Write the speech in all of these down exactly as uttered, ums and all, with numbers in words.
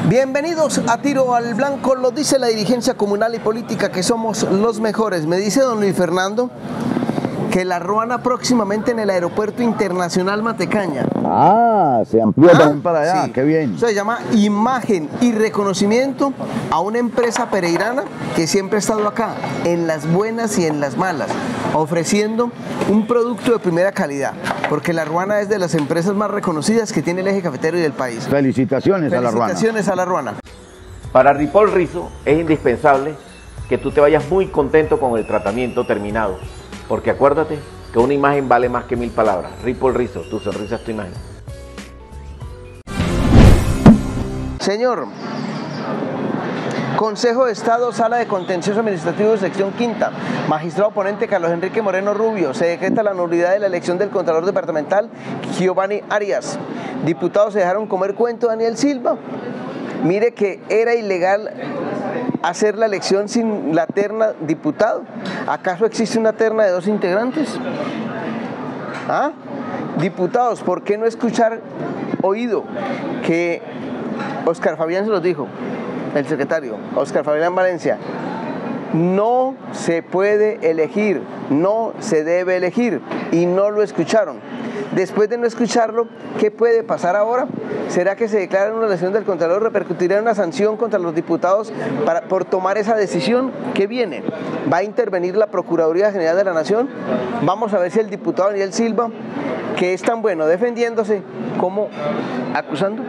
Bienvenidos a Tiro al Blanco, lo dice la dirigencia comunal y política que somos los mejores. Me dice don Luis Fernando que la ruana próximamente en el Aeropuerto Internacional Matecaña. Ah, se amplió ¿Ah? también para allá, Sí. qué bien. Se llama Imagen y Reconocimiento a una empresa pereirana que siempre ha estado acá, en las buenas y en las malas, ofreciendo un producto de primera calidad, porque la ruana es de las empresas más reconocidas que tiene el eje cafetero y del país. Felicitaciones, a la ruana. Felicitaciones a la ruana. Para Ripoll Rizo es indispensable que tú te vayas muy contento con el tratamiento terminado, porque acuérdate que una imagen vale más que mil palabras. Ripoll Rizo, tu sonrisa es tu imagen. Señor, Consejo de Estado, Sala de Contencioso Administrativo, sección quinta, magistrado ponente Carlos Enrique Moreno Rubio, se decreta la nulidad de la elección del Contralor Departamental Giovanni Arias. Diputados se dejaron comer cuento Daniel Silva. Mire que era ilegal hacer la elección sin la terna diputado. ¿Acaso existe una terna de dos integrantes? ¿Ah? Diputados, ¿por qué no escuchar oído que Oscar Fabián se los dijo, el secretario, Oscar Fabián Valencia? No se puede elegir, no se debe elegir, y no lo escucharon. Después de no escucharlo, ¿qué puede pasar ahora? ¿Será que se declara una elección del Contralor? ¿Repercutirá en una sanción contra los diputados para, por tomar esa decisión? ¿Qué viene? ¿Va a intervenir la Procuraduría General de la Nación? Vamos a ver si el diputado Daniel Silva, que es tan bueno defendiéndose como acusando.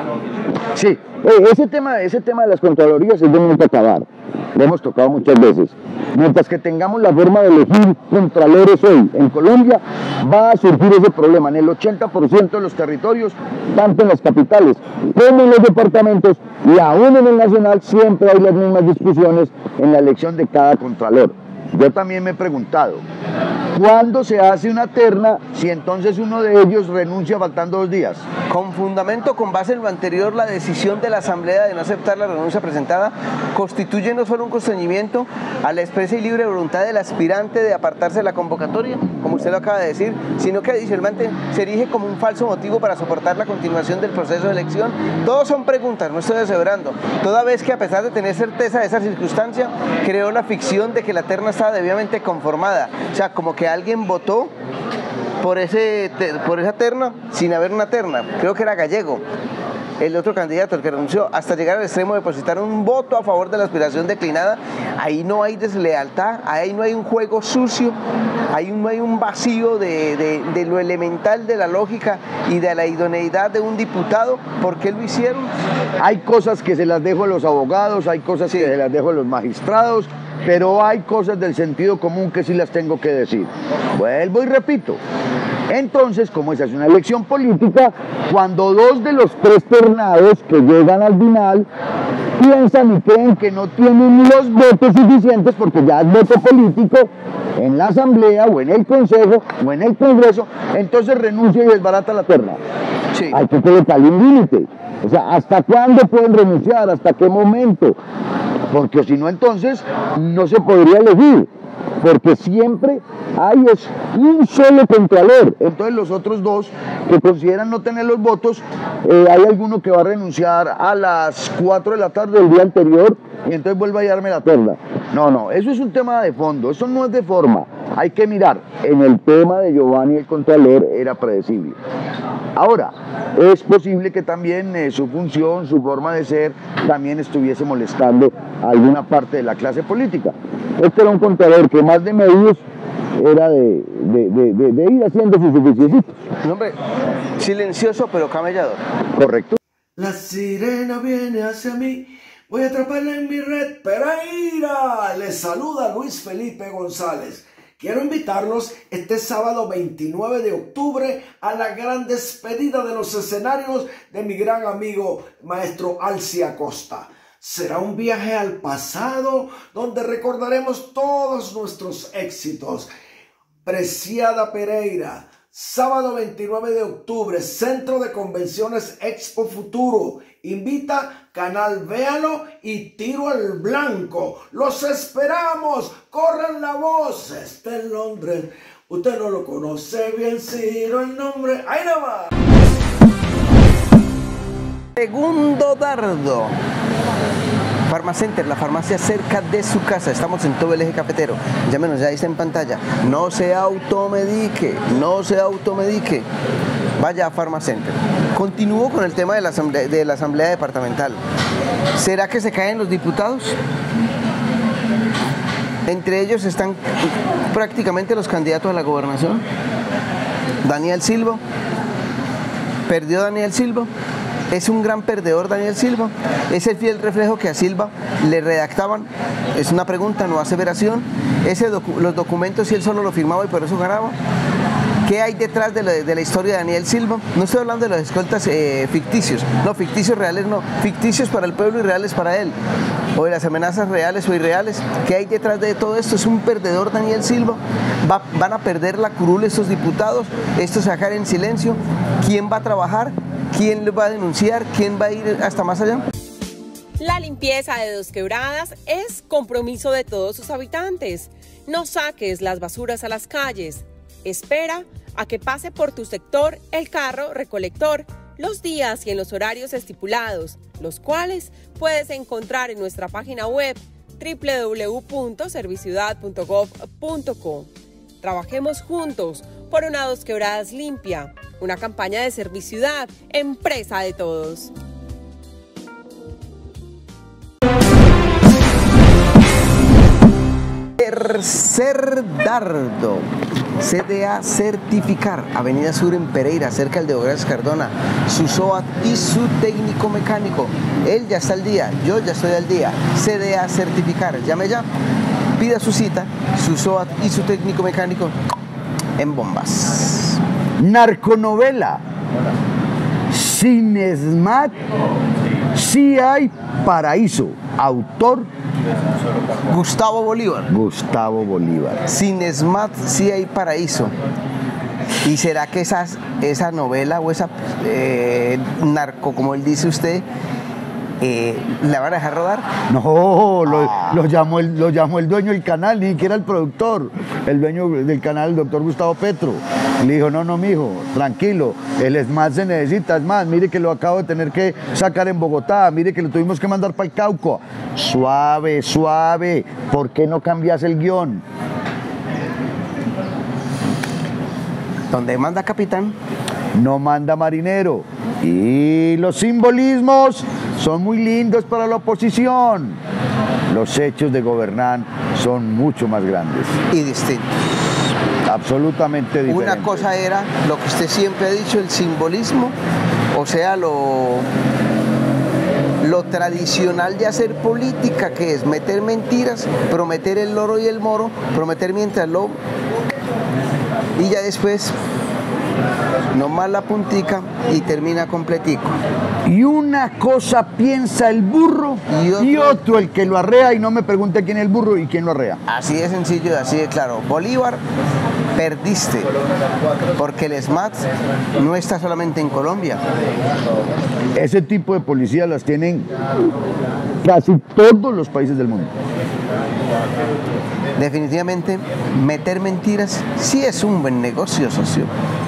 Sí, ese tema, ese tema de las contralorías es de nunca acabar. Lo hemos tocado muchas veces. Mientras que tengamos la forma de elegir contralores hoy en Colombia, va a surgir ese problema en el ochenta por ciento de los territorios, tanto en las capitales como en los departamentos, y aún en el nacional siempre hay las mismas discusiones en la elección de cada contralor. Yo también me he preguntado, ¿cuándo se hace una terna si entonces uno de ellos renuncia faltando dos días? Con fundamento, con base en lo anterior, la decisión de la Asamblea de no aceptar la renuncia presentada constituye no solo un constreñimiento a la expresa y libre voluntad del aspirante de apartarse de la convocatoria, como usted lo acaba de decir, sino que adicionalmente se erige como un falso motivo para soportar la continuación del proceso de elección. Todos son preguntas, no estoy aseverando, toda vez que a pesar de tener certeza de esa circunstancia, creó la ficción de que la terna estaba debidamente conformada, o sea, como que alguien votó por, ese, por esa terna sin haber una terna. Creo que era Gallego, el otro candidato, el que renunció, hasta llegar al extremo de depositar un voto a favor de la aspiración declinada. Ahí no hay deslealtad, ahí no hay un juego sucio, ahí no hay un vacío de, de, de lo elemental de la lógica y de la idoneidad de un diputado. ¿Por qué lo hicieron? Hay cosas que se las dejo a los abogados, hay cosas sí. que se las dejo a los magistrados, pero hay cosas del sentido común que sí las tengo que decir. Vuelvo y repito. Entonces, como esa es una elección política, cuando dos de los tres ternados que llegan al final piensan y creen que no tienen los votos suficientes, porque ya es voto político, en la Asamblea o en el Consejo o en el Congreso, entonces renuncia y desbarata la terna. Sí. Hay que colocarle un límite. O sea, ¿hasta cuándo pueden renunciar? ¿Hasta qué momento? Porque si no, entonces no se podría elegir, porque siempre hay es un solo contralor. Entonces los otros dos que consideran no tener los votos, eh, hay alguno que va a renunciar a las cuatro de la tarde del día anterior y entonces vuelve a darme la terna. No, no, eso es un tema de fondo, eso no es de forma. Hay que mirar, en el tema de Giovanni el Contralor era predecible. Ahora, es posible que también eh, su función, su forma de ser, también estuviese molestando a alguna parte de la clase política. Este era un Contralor que más de medios era de, de, de, de, de ir haciendo sus oficios. Un hombre silencioso pero camellador. Correcto. La sirena viene hacia mí, voy a atraparla en mi red, Pereira. Les saluda Luis Felipe González. Quiero invitarlos este sábado veintinueve de octubre a la gran despedida de los escenarios de mi gran amigo maestro Alci Acosta. Será un viaje al pasado donde recordaremos todos nuestros éxitos. Preciada Pereira, sábado veintinueve de octubre, Centro de Convenciones Expo Futuro. Invita, canal Véalo y Tiro al Blanco. Los esperamos. Corran la voz. Está en Londres. Usted no lo conoce bien, Ciro el nombre. ¡Ahí nada más! Segundo dardo. Farmacenter, la farmacia cerca de su casa. Estamos en todo el eje cafetero. Llámenos, ya está en pantalla. No se automedique, no se automedique. Vaya a Farmacenter. Continúo con el tema de la, asamblea, de la asamblea departamental. ¿Será que se caen los diputados? Entre ellos están prácticamente los candidatos a la gobernación. Daniel Silva. Perdió Daniel Silva. Es un gran perdedor Daniel Silva. Es el fiel reflejo que a Silva le redactaban. Es una pregunta, no aseveración. Ese docu los documentos, si él solo lo firmaba y por eso ganaba. ¿Qué hay detrás de la, de la historia de Daniel Silva? No estoy hablando de los escoltas eh, ficticios. No, ficticios reales no. Ficticios para el pueblo y reales para él. O de las amenazas reales o irreales. ¿Qué hay detrás de todo esto? Es un perdedor Daniel Silva. Va, van a perder la curul estos diputados. Esto se va a dejar en silencio. ¿Quién va a trabajar? ¿Quién lo va a denunciar? ¿Quién va a ir hasta más allá? La limpieza de Dos Quebradas es compromiso de todos sus habitantes. No saques las basuras a las calles. Espera a que pase por tu sector el carro recolector los días y en los horarios estipulados, los cuales puedes encontrar en nuestra página web doble u doble u doble u punto serviciudad punto gov punto co. Trabajemos juntos por una Dos Quebradas limpia, una campaña de Serviciudad, empresa de todos. Tercer dardo. C D A Certificar, Avenida Sur en Pereira, cerca del de Hogares Cardona, su S O A T y su técnico mecánico. Él ya está al día, yo ya estoy al día. C D A Certificar, llame ya, pida su cita, su S O A T y su técnico mecánico en Bombas. Narconovela. Sin esmat, sí hay paraíso. Autor Gustavo Bolívar. Gustavo Bolívar. Sin esmat, sí hay paraíso. ¿Y será que esas, esa novela o esa eh, narco, como él dice usted, eh, la van a dejar rodar? No, lo, ah. lo, llamó el, lo llamó el dueño del canal, ni siquiera el productor, el dueño del canal, el doctor Gustavo Petro. Le dijo, no, no, mijo, tranquilo, el ESMAD se necesita, es más, mire que lo acabo de tener que sacar en Bogotá, mire que lo tuvimos que mandar para el Cauca. Suave, suave, ¿por qué no cambias el guión? Donde manda capitán, no manda marinero. Y los simbolismos son muy lindos para la oposición. Los hechos de gobernar son mucho más grandes. Y distintos. Absolutamente diferentes. Una cosa era lo que usted siempre ha dicho, el simbolismo, o sea, lo, lo tradicional de hacer política, que es meter mentiras, prometer el loro y el moro, prometer mientras lo... y ya después... nomás la puntica y termina completico. Y una cosa piensa el burro y otro, y otro el que lo arrea, y no me pregunte quién es el burro y quién lo arrea. Así de sencillo y así de claro. Bolívar, perdiste, porque el ESMAD no está solamente en Colombia. Ese tipo de policías las tienen casi todos los países del mundo. Definitivamente, meter mentiras sí es un buen negocio, socio.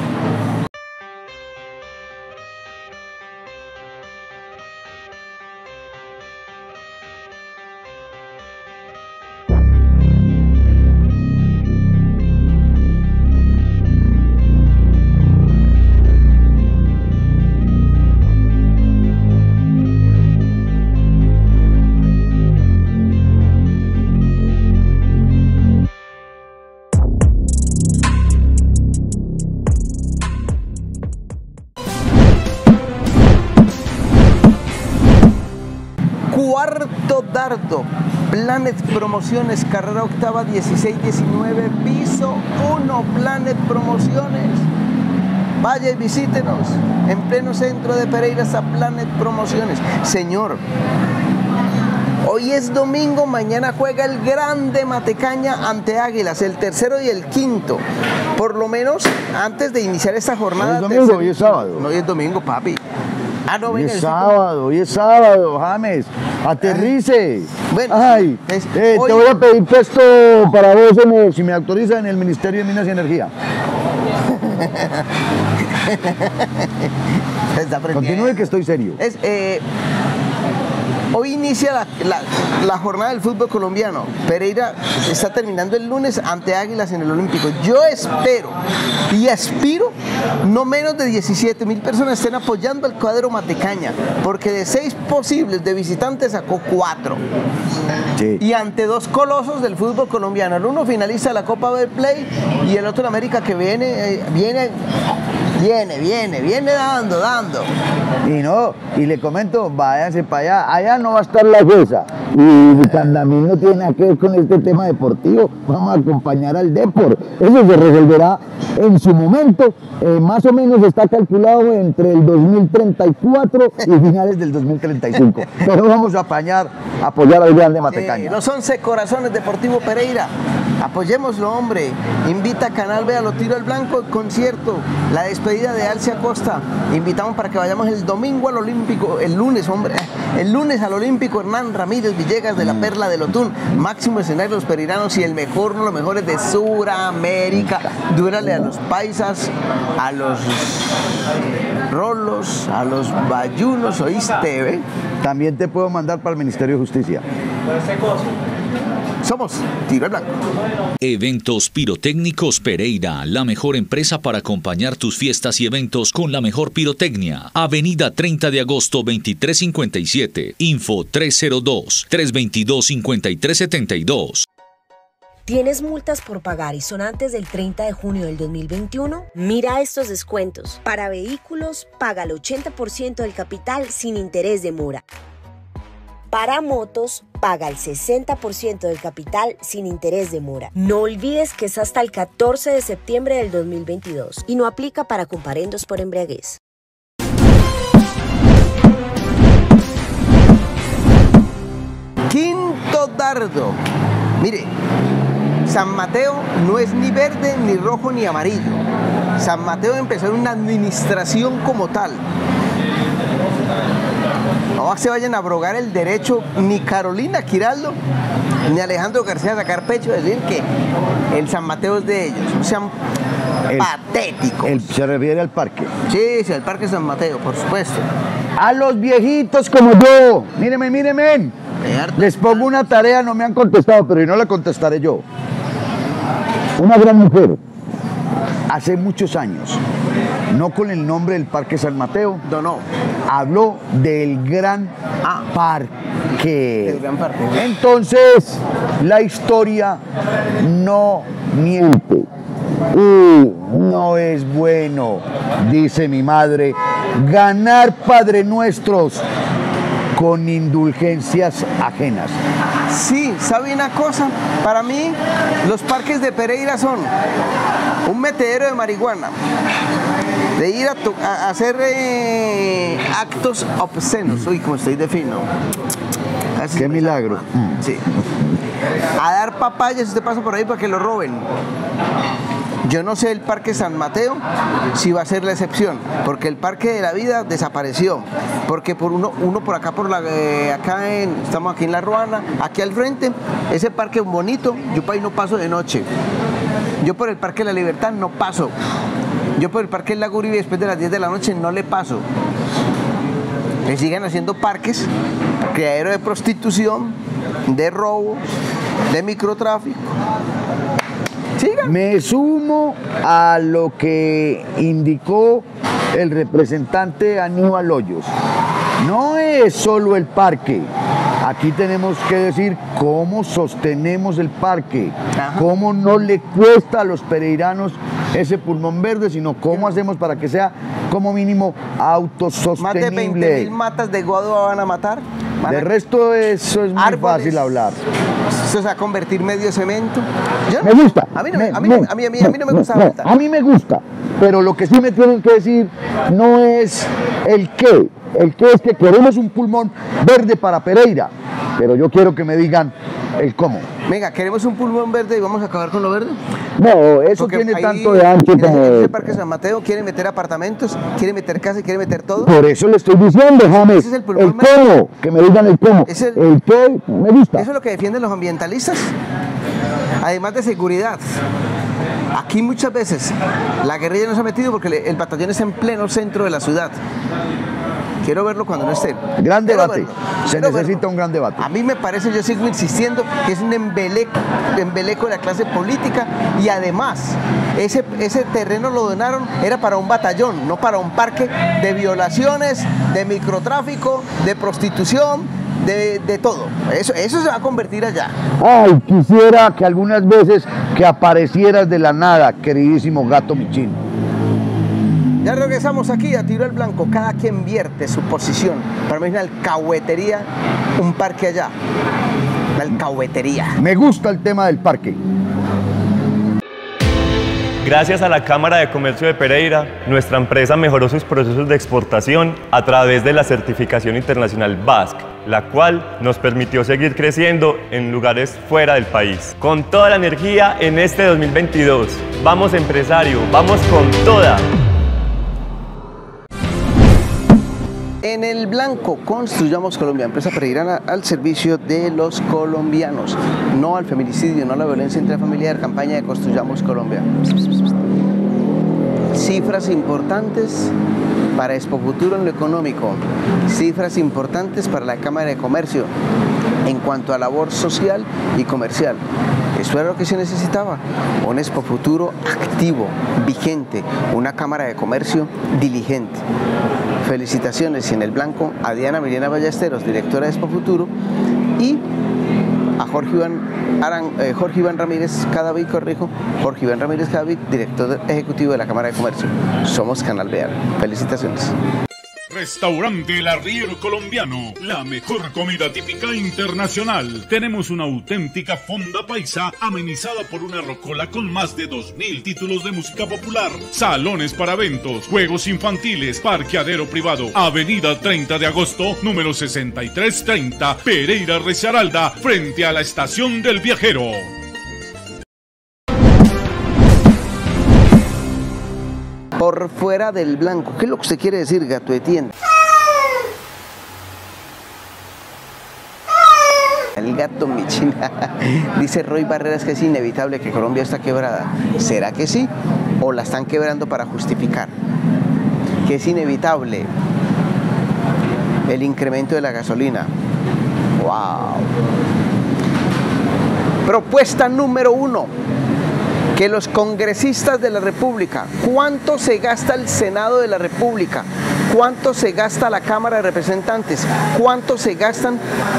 Cuarto dardo, Planet Promociones, carrera octava dieciséis diecinueve, piso uno, Planet Promociones. Vaya y visítenos, en pleno centro de Pereira está Planet Promociones. Señor, hoy es domingo, mañana juega el Grande Matecaña ante Águilas, el tercero y el quinto. Por lo menos antes de iniciar esta jornada. ¿Hoy es domingo? ¿Hoy es sábado? No, hoy es domingo, papi. Ah, no, hoy venga, es sábado, hoy es sábado, James. Aterrice. Bueno, Ay, es, eh, hoy... te voy a pedir puesto para vos, en el, si me autorizan, en el Ministerio de Minas y Energía. Continúe que estoy serio. Es, eh, hoy inicia la, la, la jornada del fútbol colombiano. Pereira está terminando el lunes ante Águilas en el Olímpico. Yo espero y aspiro no menos de diecisiete mil personas estén apoyando al cuadro Matecaña, porque de seis posibles de visitantes sacó cuatro. Sí. Y ante dos colosos del fútbol colombiano. El uno finaliza la Copa Betplay y el otro en América que viene, eh, viene, viene, viene, viene dando, dando. Y no, y le comento, váyanse para allá, allá no va a estar la jueza. Y Candamil no tiene nada que ver con este tema deportivo, vamos a acompañar al Depor. Eso se resolverá en su momento, eh, más o menos está calculado entre el dos mil treinta y cuatro y finales del dos mil treinta y cinco. Pero vamos a apañar, apoyar al grande Matecaña. Eh, los once corazones Deportivo Pereira, apoyémoslo, hombre. Invita a Canal B a lo tiro al blanco, concierto, la despedida de Alcia Costa. Invitamos para que vayamos el domingo al Olímpico, el lunes, hombre, el lunes al Olímpico Hernán Ramírez Villegas de la Perla del Otún, máximo escenario de los pereiranos y el mejor, uno de los mejores de Suramérica. Duérale a los paisas, a los rolos, a los bayunos, ¿oíste? ¿Ve? También te puedo mandar para el Ministerio de Justicia. Somos Tiro al Blanco. Eventos Pirotécnicos Pereira, la mejor empresa para acompañar tus fiestas y eventos con la mejor pirotecnia. Avenida treinta de agosto veintitrés cincuenta y siete. Info tres cero dos, tres dos dos, cinco tres siete dos. ¿Tienes multas por pagar y son antes del treinta de junio del dos mil veintiuno? Mira estos descuentos. Para vehículos, paga el ochenta por ciento del capital sin interés de mora. Para motos, paga el sesenta por ciento del capital sin interés de mora. No olvides que es hasta el catorce de septiembre del dos mil veintidós y no aplica para comparendos por embriaguez. Quinto dardo. Mire, San Mateo no es ni verde, ni rojo, ni amarillo. San Mateo empezó en una administración como tal. No se vayan a abrogar el derecho ni Carolina Quiraldo ni Alejandro García a sacar pecho de decir que el San Mateo es de ellos. Sean el, patéticos. El, ¿Se refiere al parque? Sí, sí, al Parque San Mateo, por supuesto. A los viejitos como yo. Míreme, míreme. Les pongo una tarea, no me han contestado, pero yo no la contestaré yo. Una gran mujer, hace muchos años, no con el nombre del Parque San Mateo, no, no. habló del Gran ah, Parque. Del Gran Parque. Entonces, la historia no miente. Y no es bueno, dice mi madre, ganar Padre Nuestros con indulgencias ajenas. Sí, ¿sabe una cosa? Para mí, los parques de Pereira son un metedero de marihuana, de ir a, a hacer eh, actos obscenos. Uy, como estoy de fino. Casi Qué milagro. Mm. Sí. A dar papayas, usted pasa por ahí para que lo roben. Yo no sé el Parque San Mateo si va a ser la excepción, porque el Parque de la Vida desapareció, porque por uno, uno por acá, por la, eh, acá en, estamos aquí en La Ruana, aquí al frente, ese parque bonito, yo por ahí no paso de noche. Yo por el Parque de la Libertad no paso. Yo por el Parque del Lago Uribe después de las diez de la noche no le paso. Le siguen haciendo parques, criadero de prostitución, de robo, de microtráfico. Sigan. Me sumo a lo que indicó el representante Aníbal Hoyos. No es solo el parque. Aquí tenemos que decir cómo sostenemos el parque, Ajá. cómo no le cuesta a los pereiranos ese pulmón verde, sino cómo hacemos para que sea como mínimo autosostenible. Más de veinte mil matas de guadua van a matar. De a... resto eso es muy árboles, fácil hablar. Eso se va a convertir medio cemento. ¿Yo? Me gusta. A mí no me, a mí, me, a mí, a mí, a mí, a mí no me gusta. No, a mí me gusta, pero lo que sí me tienen que decir no es el qué. El qué es que queremos un pulmón verde para Pereira, pero yo quiero que me digan el cómo. Venga, queremos un pulmón verde y vamos a acabar con lo verde. No, eso Porque tiene ahí, tanto de ancho en como... el Parque San Mateo quiere meter apartamentos, quiere meter casas, quiere meter todo. Por eso le estoy diciendo, James, Ese es el, el cómo, que me digan el cómo. Es el, el qué me gusta. Eso es lo que defienden los ambientalistas, además de seguridad. Aquí muchas veces la guerrilla no se ha metido porque el batallón está en pleno centro de la ciudad. Quiero verlo cuando no esté. Gran Quiero debate. verlo. Se Quiero necesita verlo. un gran debate. A mí me parece, yo sigo insistiendo, que es un embeleco, embeleco de la clase política y además ese, ese terreno lo donaron, era para un batallón, no para un parque de violaciones, de microtráfico, de prostitución, de, de todo. Eso, eso se va a convertir allá. Ay, quisiera que algunas veces que aparecieras de la nada, queridísimo gato Michín. Ya regresamos aquí a Tiro al Blanco. Cada quien vierte su posición. Para mí es una alcahuetería un parque allá. La alcahuetería. Me gusta el tema del parque. Gracias a la Cámara de Comercio de Pereira, nuestra empresa mejoró sus procesos de exportación a través de la certificación internacional B A S C, la cual nos permitió seguir creciendo en lugares fuera del país. Con toda la energía en este dos mil veintidós. Vamos, empresario, vamos con toda. En el blanco, Construyamos Colombia, empresa pereirana al servicio de los colombianos, no al feminicidio, no a la violencia intrafamiliar, campaña de Construyamos Colombia. Cifras importantes para Expo Futuro en lo económico, cifras importantes para la Cámara de Comercio en cuanto a labor social y comercial. Eso era lo que se necesitaba, un Expo Futuro activo, vigente, una Cámara de Comercio diligente. Felicitaciones en el blanco a Diana Milena Ballesteros, directora de Expo Futuro, y a Jorge Iván, Aran, eh, Jorge Iván Ramírez Cadavid, corrijo, Jorge Iván Ramírez Cadavid, director ejecutivo de la Cámara de Comercio. Somos Canal Bear. Felicitaciones. Restaurante El Arriero Colombiano, la mejor comida típica internacional. Tenemos una auténtica fonda paisa amenizada por una rocola con más de dos mil títulos de música popular, salones para eventos, juegos infantiles, parqueadero privado. Avenida treinta de agosto, número sesenta y tres treinta, Pereira Risaralda, frente a la estación del Viajero. Por fuera del blanco. ¿Qué es lo que usted quiere decir, gato de tienda? El gato Michín. Dice Roy Barreras que es inevitable que Colombia está quebrada. ¿Será que sí? ¿O la están quebrando para justificar? Que es inevitable el incremento de la gasolina. ¡Wow! Propuesta número uno. Que los congresistas de la República, ¿cuánto se gasta el Senado de la República? ¿Cuánto se gasta la Cámara de Representantes? ¿Cuánto se gastan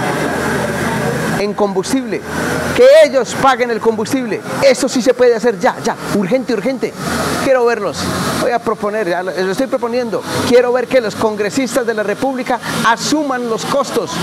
en combustible? Que ellos paguen el combustible. Eso sí se puede hacer ya, ya, urgente, urgente. Quiero verlos. Voy a proponer, ya lo estoy proponiendo. Quiero ver que los congresistas de la República asuman los costos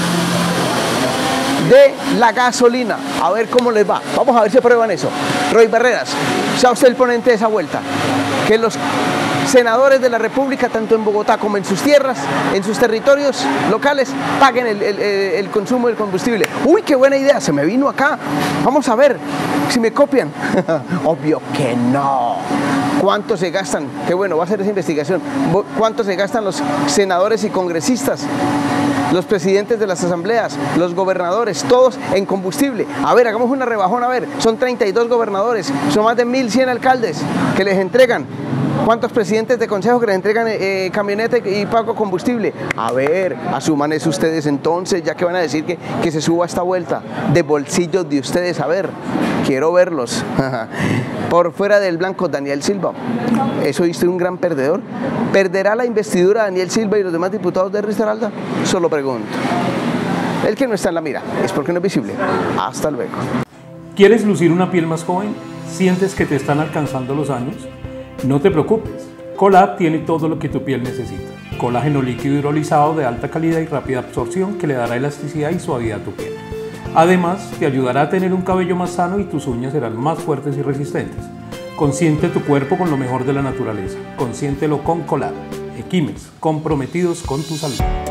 de la gasolina, a ver cómo les va. Vamos a ver si aprueban eso. Roy Barreras, sea usted el ponente de esa vuelta. Que los senadores de la República, tanto en Bogotá como en sus tierras, en sus territorios locales, paguen el, el, el consumo del combustible. Uy, qué buena idea, se me vino acá. Vamos a ver si me copian. Obvio que no. ¿Cuánto se gastan? Qué bueno, va a hacer esa investigación. ¿Cuánto se gastan los senadores y congresistas, los presidentes de las asambleas, los gobernadores, todos en combustible? A ver, hagamos una rebajón, a ver, son treinta y dos gobernadores, son más de mil cien alcaldes que les entregan. ¿Cuántos presidentes de consejo que les entregan eh, camioneta y pago combustible? A ver, asuman eso ustedes entonces, ya que van a decir que, que se suba esta vuelta de bolsillos de ustedes. A ver, quiero verlos. Por fuera del blanco, Daniel Silva. ¿Eso viste un gran perdedor? ¿Perderá la investidura Daniel Silva y los demás diputados de Risaralda? Solo pregunto. El que no está en la mira es porque no es visible. Hasta luego. ¿Quieres lucir una piel más joven? ¿Sientes que te están alcanzando los años? No te preocupes, Colab tiene todo lo que tu piel necesita. Colágeno líquido hidrolizado de alta calidad y rápida absorción que le dará elasticidad y suavidad a tu piel. Además, te ayudará a tener un cabello más sano y tus uñas serán más fuertes y resistentes. Consiente tu cuerpo con lo mejor de la naturaleza. Consiéntelo con Colab. Equimes, comprometidos con tu salud.